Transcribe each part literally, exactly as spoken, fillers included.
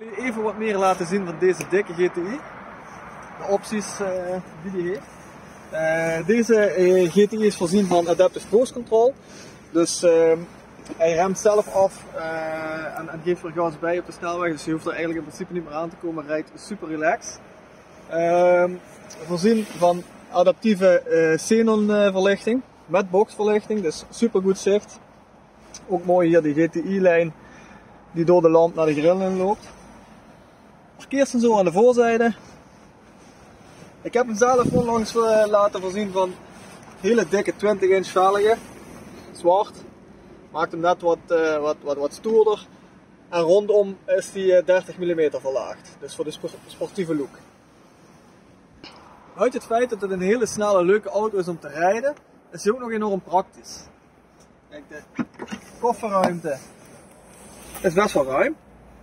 Even wat meer laten zien van deze dikke G T I. De opties uh, die die heeft. Uh, deze uh, G T I is voorzien van Adaptive Cruise Control. Dus uh, hij remt zelf af uh, en, en geeft er gas bij op de snelweg. Dus je hoeft er eigenlijk in principe niet meer aan te komen. Rijdt super relaxed. Uh, voorzien van adaptieve uh, xenon uh, verlichting. Met boxverlichting. Dus super goed zicht. Ook mooi hier die G T I-lijn die door de lamp naar de grill in loopt. Parkeersensor aan de voorzijde. Ik heb hem zelf onlangs uh, laten voorzien van hele dikke twintig inch velgen. Zwart. Maakt hem net wat, uh, wat, wat, wat stoerder. En rondom is die uh, dertig millimeter verlaagd. Dus voor de sp sportieve look. Uit het feit dat het een hele snelle leuke auto is om te rijden, is hij ook nog enorm praktisch. Kijk, de kofferruimte is best wel ruim.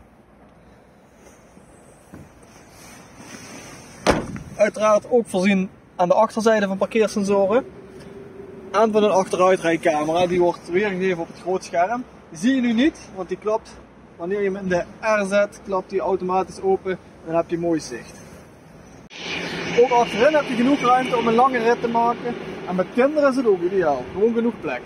Uiteraard ook voorzien aan de achterzijde van parkeersensoren. En van een achteruitrijcamera, die wordt weergegeven op het groot scherm. Die zie je nu niet, want die klapt, wanneer je hem in de R zet, klapt die automatisch open en dan heb je mooi zicht. Ook achterin heb je genoeg ruimte om een lange rit te maken. En met kinderen is het ook ideaal, gewoon genoeg plek.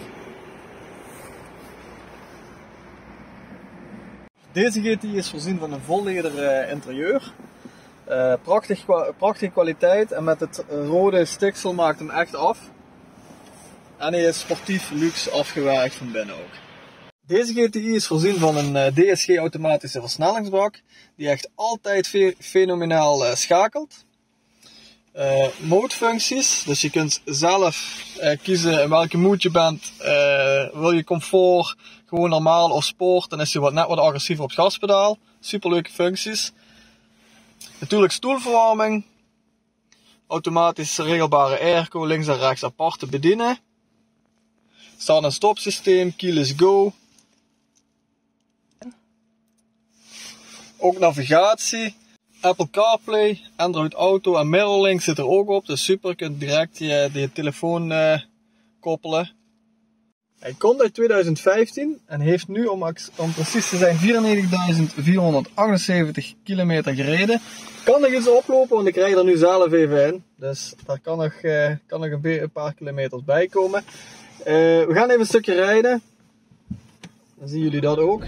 Deze G T I is voorzien van een volleder interieur. Uh, prachtig, prachtige kwaliteit en met het rode stiksel maakt hem echt af. En hij is sportief luxe afgewerkt van binnen ook. Deze G T I is voorzien van een uh, D S G automatische versnellingsbak die echt altijd fe fenomenaal uh, schakelt. Uh, modefuncties, dus je kunt zelf uh, kiezen in welke mood je bent. Uh, wil je comfort, gewoon normaal of sport, dan is hij wat, net wat agressiever op het gaspedaal. Super leuke functies. Natuurlijk stoelverwarming, automatisch regelbare airco, links en rechts apart te bedienen. Start- en stopsysteem, keyless go. Ook navigatie, Apple CarPlay, Android Auto en MirrorLink zit er ook op. Dus super, je kunt direct je, je telefoon uh, koppelen. Hij komt uit twintig vijftien en heeft nu om, om precies te zijn vierennegentigduizend vierhonderdachtenzeventig kilometer gereden. Kan nog iets oplopen, want ik rijd er nu zelf even in. Dus daar kan nog, uh, kan nog een, een paar kilometers bij komen. Uh, we gaan even een stukje rijden. Dan zien jullie dat ook.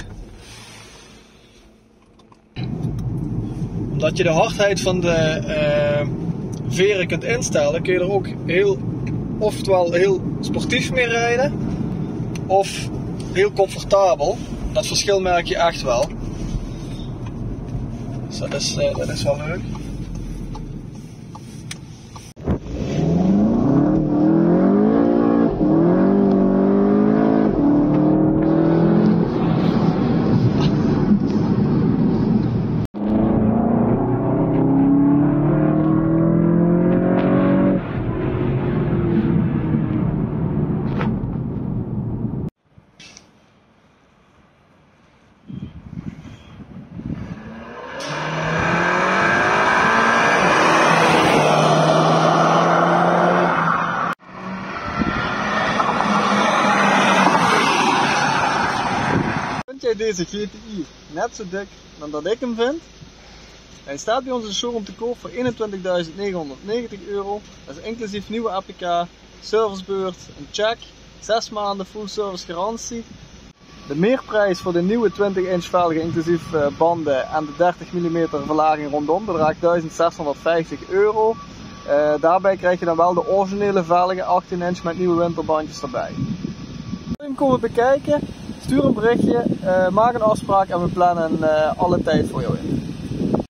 Omdat je de hardheid van de uh, veren kunt instellen, kun je er ook heel, oftewel heel sportief mee rijden. Of heel comfortabel. Dat verschil merk je echt wel. Dus dat is, uh, dat is wel leuk. Vind jij deze G T I net zo dik dan dat ik hem vind? Hij staat bij ons in de showroom te koop voor eenentwintigduizend negenhonderdnegentig euro. Dat is inclusief nieuwe A P K, servicebeurt, een check, zes maanden full service garantie. De meerprijs voor de nieuwe twintig inch velgen inclusief banden en de dertig millimeter verlaging rondom bedraagt duizend zeshonderdvijftig euro. Uh, daarbij krijg je dan wel de originele velgen achttien inch met nieuwe winterbandjes erbij. Wil je hem komen bekijken? Stuur een berichtje, uh, maak een afspraak en we plannen uh, alle tijd voor jou in.